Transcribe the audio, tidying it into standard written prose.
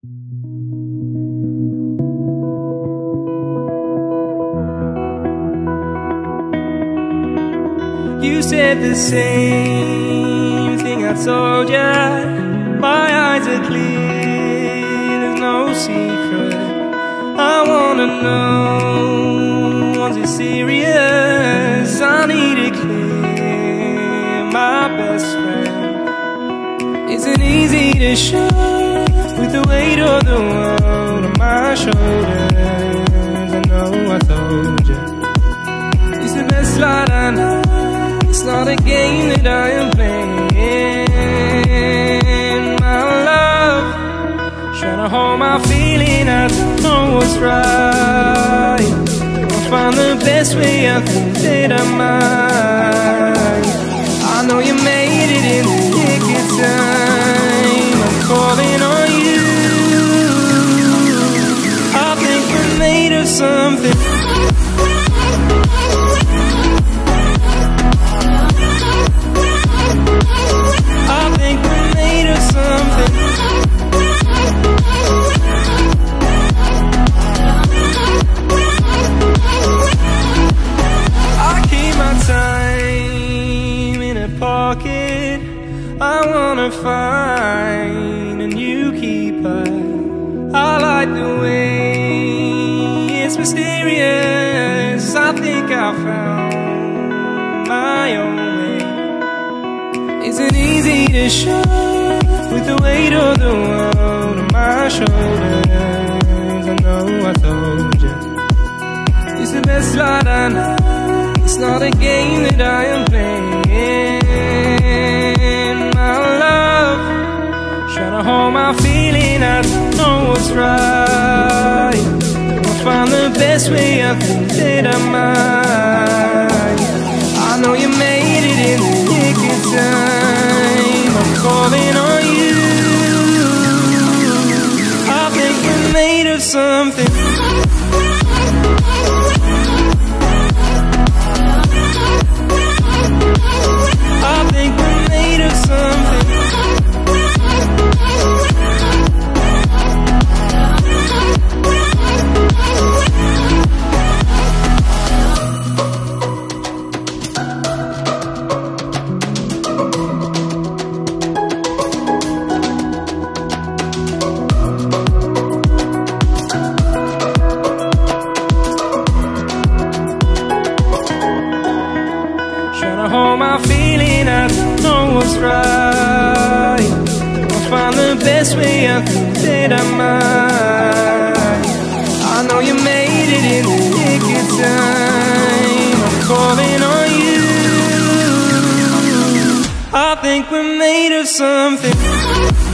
You said the same thing I told ya. My eyes are clear, there's no secret. I wanna know, was it serious? I need it clear, my best friend. Isn't easy to show with the weight of the world on my shoulders. I know I told ya, it's the best light I know. It's not a game that I am playing, my love. Trying to hold my feeling, I don't know what's right. I'll find the best way, I think that I might. I know you made it in the nick of time. I'm calling on you. I think we're made of something. I wanna find a new keeper. I like the way it's mysterious. I think I found my own way. Isn't easy to show with the weight of the world on my shoulders. I know I told you, it's the best light I know. It's not a game that I am playing, my love. Trying to hold my feeling, I don't know what's right. I'll find the best way, I think that I might. I know you made it in the nick of time. I'm calling on you. I think we're made of something. I think we're made of something. Trying to hold my feeling, I don't know what's right. I'll find the best way, I think that I might. I know you made it in the nick of time. I'm calling on you. I think we're made of something.